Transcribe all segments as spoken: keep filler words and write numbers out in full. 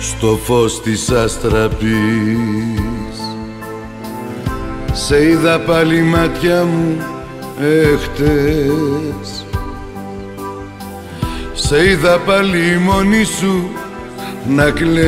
στο φως της αστραπής. Σε είδα πάλι μάτια μου εχτες, σε είδα πάλι μόνη σου να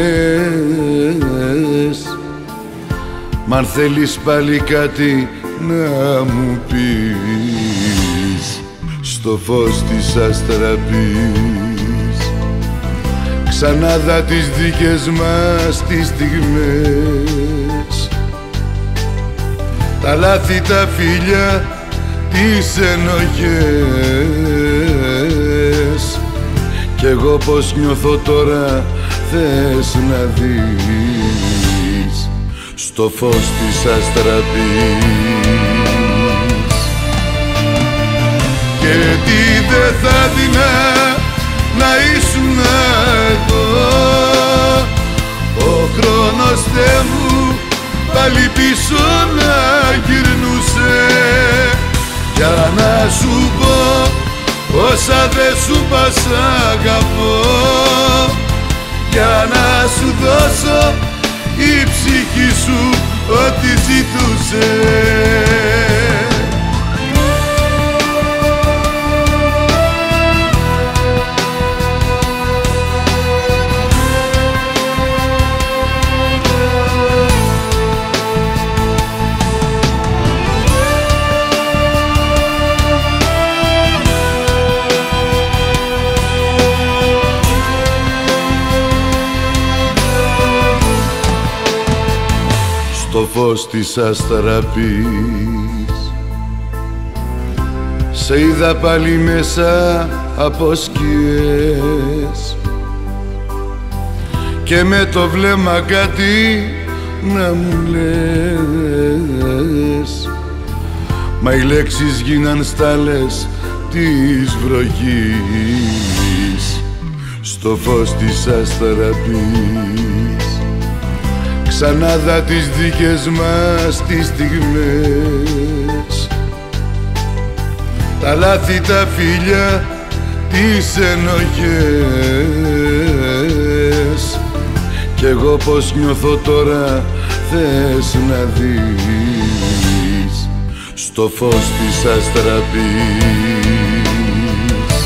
κλαις. Μ' αν θέλεις πάλι κάτι να μου πεις, στο φως της αστραπής ξανά δα τις δικές μας τις στιγμές, τα λάθη, τα φιλιά, τις ενοχές. Κι εγώ πως νιώθω τώρα θες να δεις, στο φως της αστραπής. Και τι δε θα δεινά να ήσουν εδώ, ο χρόνος Θεέ μου πάλι πίσω να γυρνούσε, για να σου πω όσα δε σου πας αγαπώ, για να σου δώσω η ψυχή σου ό,τι ζητούσε. Στο φως της αστραπής σε είδα πάλι μέσα από σκιές, και με το βλέμμα κάτι να μου λες, μα οι λέξεις γίναν στάλες της βροχής. Στο φως της αστραπής ξανά δα τις δικές μας τις στιγμές, τα λάθη, τα φιλιά, τις ενοχές. Κι εγώ πως νιώθω τώρα θες να δεις, στο φως της αστραπής.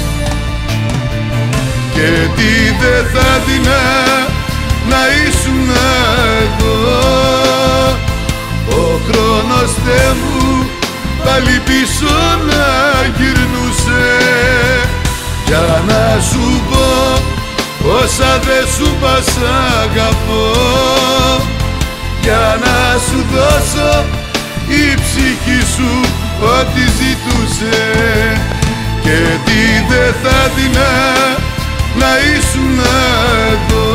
Και τι δε θα δεινά να ήσουν εδώ, ο χρόνος Θεέ μου πάλι πίσω να γυρνούσε, για να σου πω όσα δε σου πας αγαπώ, για να σου δώσω η ψυχή σου ό,τι ζητούσε. Και τι δε θα δεινά να ήσουν εδώ,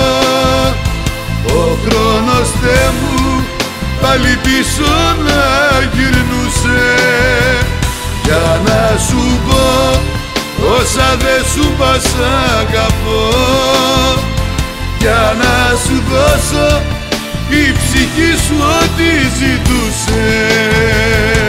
ο χρόνος Θεέ μου πάλι πίσω να γυρνούσε, για να σου πω όσα δε σου πας αγαπώ, για να σου δώσω η ψυχή σου ό,τι ζητούσε.